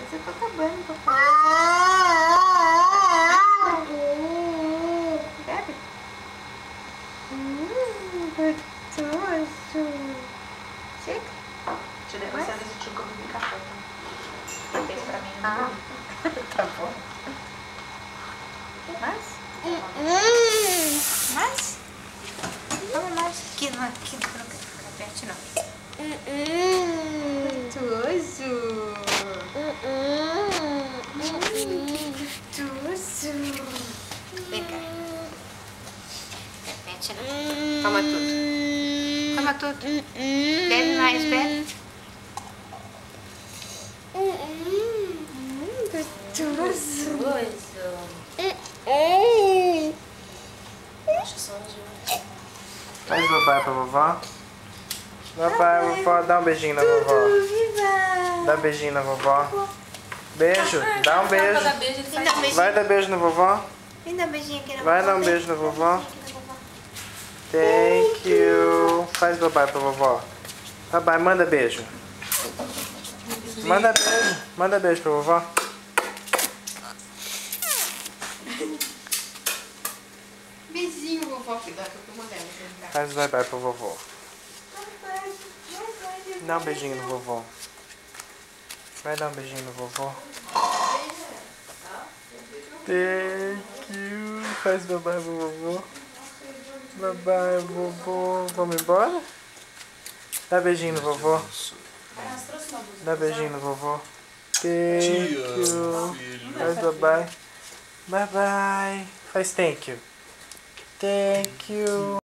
Você tá acabando, papai. Bebe. Gostoso. Chega. Deixa eu depois você decidir que eu bebi café. Fez pra mim. Tá bom. Mais? Mais? Vamos mais. Aqui não quero ficar perto, não. Gostoso. Gostoso. Vem cá. Repete, não. Toma tudo. Toma tudo. Bebe mais, bebe. Gostoso. Acho só de... Faz babai pra vovó. Babai, vovó. Dá um beijinho na vovó. Dá um beijinho na vovó. Beijo. Dá um beijo. Vai dar beijo na vovó. Vem dar um beijinho aqui na vovó. Vai dar um beijo na vovó. Thank you. Faz babai pra vovó. Babai, manda beijo. Manda beijo. Manda beijo pra vovó. Beijinho, vovó. Cuidado que eu tô molhando. Faz babai pra vovó. Dá um beijinho no vovó. Vai dar um beijinho no vovó. Thank you. Faz babai pra vovó. Babai, vovô. Vamos embora? Dá beijinho no vovô. Dá beijinho no vovô. Thank you. Faz babai. Bye bye. Faz thank you. Thank you.